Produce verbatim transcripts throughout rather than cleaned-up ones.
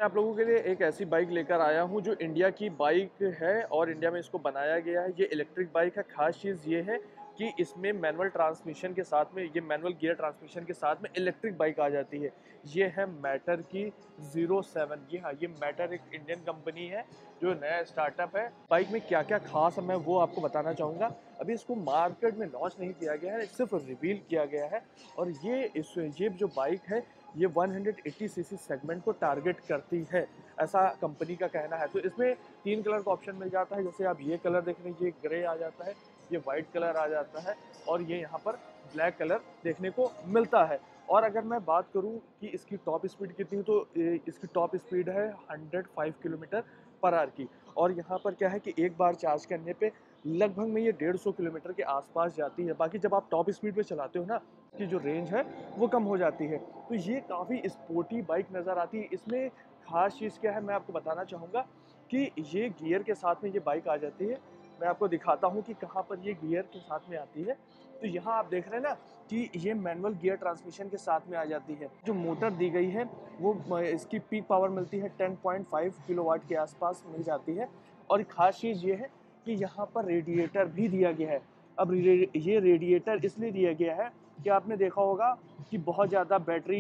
आप लोगों के लिए एक ऐसी बाइक लेकर आया हूं जो इंडिया की बाइक है और इंडिया में इसको बनाया गया है। ये इलेक्ट्रिक बाइक है। खास चीज़ ये है कि इसमें मैनुअल ट्रांसमिशन के साथ में ये मैनुअल गियर ट्रांसमिशन के साथ में इलेक्ट्रिक बाइक आ जाती है। ये है मैटर की ज़ीरो सेवन। जी हाँ, ये मैटर एक इंडियन कंपनी है जो नया स्टार्टअप है। बाइक में क्या क्या खास है मैं वो आपको बताना चाहूँगा। अभी इसको मार्केट में लॉन्च नहीं किया गया है, सिर्फ रिवील किया गया है। और ये इस ये जो बाइक है ये वन एटी सीसी सेगमेंट को टारगेट करती है, ऐसा कंपनी का कहना है। तो इसमें तीन कलर का ऑप्शन मिल जाता है। जैसे आप ये कलर देख रहे हैं, ये ग्रे आ जाता है, ये वाइट कलर आ जाता है और ये यहाँ पर ब्लैक कलर देखने को मिलता है। और अगर मैं बात करूँ कि इसकी टॉप स्पीड कितनी है तो इसकी टॉप स्पीड है one O five kilometre per hour की। और यहाँ पर क्या है कि एक बार चार्ज करने पे लगभग में ये डेढ़ सौ किलोमीटर के आसपास जाती है। बाकी जब आप टॉप स्पीड पे चलाते हो ना, की जो रेंज है वो कम हो जाती है। तो ये काफ़ी स्पोर्टी बाइक नज़र आती है। इसमें खास चीज़ क्या है मैं आपको बताना चाहूँगा कि ये गियर के साथ में ये बाइक आ जाती है। मैं आपको दिखाता हूँ कि कहाँ पर ये गियर के साथ में आती है। तो यहाँ आप देख रहे हैं ना कि ये मैनुअल गियर ट्रांसमिशन के साथ में आ जाती है। जो मोटर दी गई है वो इसकी पीक पावर मिलती है टेन पॉइंट फाइव किलोवाट के आसपास मिल जाती है। और खास चीज़ ये है कि यहाँ पर रेडिएटर भी दिया गया है। अब ये रेडिएटर इसलिए दिया गया है कि आपने देखा होगा कि बहुत ज़्यादा बैटरी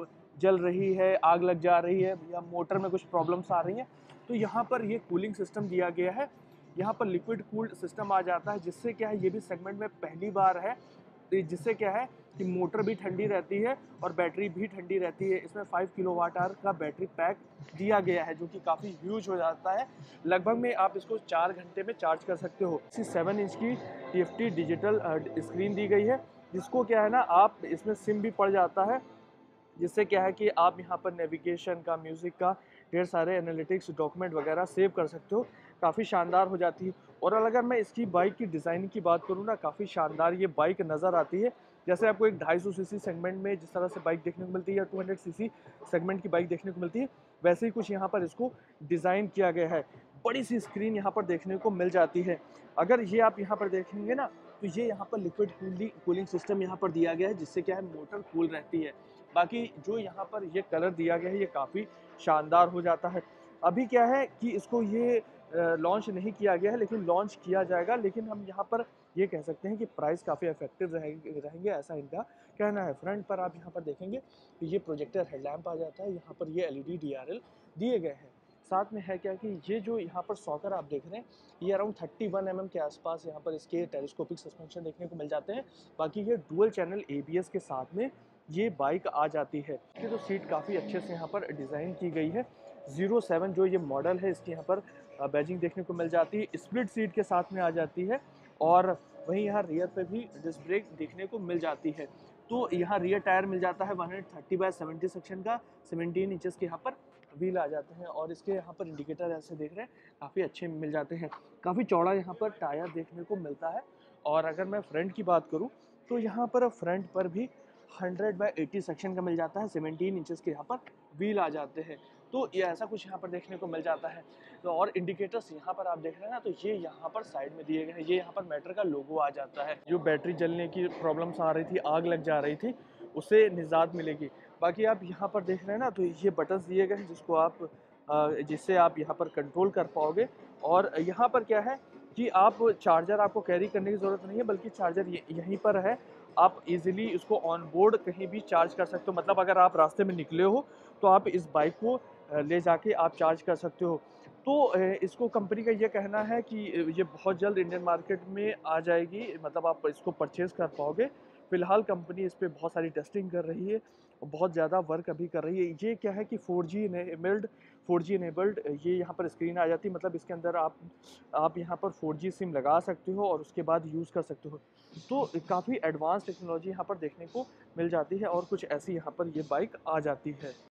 जल रही है, आग लग जा रही है या मोटर में कुछ प्रॉब्लम्स आ रही हैं, तो यहाँ पर ये कूलिंग सिस्टम दिया गया है। यहाँ पर लिक्विड कूल्ड सिस्टम आ जाता है, जिससे क्या है ये भी सेगमेंट में पहली बार है, जिससे क्या है कि मोटर भी ठंडी रहती है और बैटरी भी ठंडी रहती है। इसमें फाइव किलोवाट आवर का बैटरी पैक दिया गया है जो कि काफ़ी ह्यूज हो जाता है। लगभग में आप इसको चार घंटे में चार्ज कर सकते हो। इसी सेवन इंच की T F T digital screen दी गई है, जिसको क्या है ना आप इसमें सिम भी पड़ जाता है, जिससे क्या है कि आप यहाँ पर नेविगेशन का, म्यूज़िक का, ढेर सारे एनालिटिक्स डॉक्यूमेंट वगैरह सेव कर सकते हो। काफ़ी शानदार हो जाती है। और अगर मैं इसकी बाइक की डिज़ाइन की बात करूँ ना, काफ़ी शानदार ये बाइक नज़र आती है। जैसे आपको एक ढाई सौ सीसी सेगमेंट में जिस तरह से बाइक देखने को मिलती है या टू हंड्रेड सीसी सेगमेंट की बाइक देखने को मिलती है, वैसे ही कुछ यहाँ पर इसको डिज़ाइन किया गया है। बड़ी सी स्क्रीन यहाँ पर देखने को मिल जाती है। अगर ये आप यहाँ पर देखेंगे ना तो ये यहाँ पर लिक्विड कूलिंग कूलिंग सिस्टम यहाँ पर दिया गया है, जिससे क्या है मोटर कूल रहती है। बाकी जो यहाँ पर ये कलर दिया गया है ये काफ़ी शानदार हो जाता है। अभी क्या है कि इसको ये लॉन्च नहीं किया गया है, लेकिन लॉन्च किया जाएगा। लेकिन हम यहाँ पर ये कह सकते हैं कि प्राइस काफ़ी इफेक्टिव रहेंगे रहेंगे ऐसा इनका कहना है। फ्रंट पर आप यहाँ पर देखेंगे तो ये प्रोजेक्टर हेडलैम्प आ जाता है। यहाँ पर ये L E D D R L दिए गए हैं। साथ में है क्या कि ये जो यहाँ पर सॉकर आप देख रहे हैं ये around thirty one M M के आसपास यहाँ पर इसके टेलीस्कोपिक सस्पेंशन देखने को मिल जाते हैं। बाकी ये dual channel A B S के साथ में ये बाइक आ जाती है। ये तो सीट काफ़ी अच्छे से यहाँ पर डिज़ाइन की गई है। ज़ीरो सेवन जो ये मॉडल है इसकी यहाँ पर बैजिंग देखने को मिल जाती है। स्प्लिट सीट के साथ में आ जाती है और वहीं यहाँ रियर पे भी डिस्क ब्रेक देखने को मिल जाती है। तो यहाँ रियर टायर मिल जाता है one thirty by seventy section का, सेवनटीन इंचेस के यहाँ पर व्हील आ जाते हैं। और इसके यहाँ पर इंडिकेटर ऐसे देख रहे हैं काफ़ी अच्छे मिल जाते हैं। काफ़ी चौड़ा यहाँ पर टायर देखने को मिलता है। और अगर मैं फ्रंट की बात करूँ तो यहाँ पर फ्रंट पर भी हंड्रेड बाई एटी सेक्शन का मिल जाता है। सेवनटीन इंचेस के यहाँ पर व्हील आ जाते हैं। तो ये ऐसा कुछ यहाँ पर देखने को मिल जाता है। तो और इंडिकेटर्स यहाँ पर आप देख रहे हैं ना, तो ये यहाँ पर साइड में दिए गए हैं। ये यहाँ पर मैटर का लोगो आ जाता है। जो बैटरी जलने की प्रॉब्लम्स आ रही थी, आग लग जा रही थी, उससे निजात मिलेगी। बाकी आप यहाँ पर देख रहे हैं ना, तो ये बटन्स दिए गए हैं जिसको आप जिससे आप यहाँ पर कंट्रोल कर पाओगे। और यहाँ पर क्या है कि आप चार्जर आपको कैरी करने की ज़रूरत नहीं है, बल्कि चार्जर यहीं पर है। आप इजीली इसको ऑन बोर्ड कहीं भी चार्ज कर सकते हो। मतलब अगर आप रास्ते में निकले हो तो आप इस बाइक को ले जाके आप चार्ज कर सकते हो। तो इसको कंपनी का ये कहना है कि ये बहुत जल्द इंडियन मार्केट में आ जाएगी, मतलब आप इसको परचेज़ कर पाओगे। फ़िलहाल कंपनी इस पे बहुत सारी टेस्टिंग कर रही है और बहुत ज़्यादा वर्क अभी कर रही है। ये क्या है कि four G enabled four G enabled ये यहाँ पर स्क्रीन आ जाती है। मतलब इसके अंदर आप आप यहाँ पर फोर जी सिम लगा सकते हो और उसके बाद यूज़ कर सकते हो। तो काफ़ी एडवांस टेक्नोलॉजी यहाँ पर देखने को मिल जाती है और कुछ ऐसी यहाँ पर ये बाइक आ जाती है।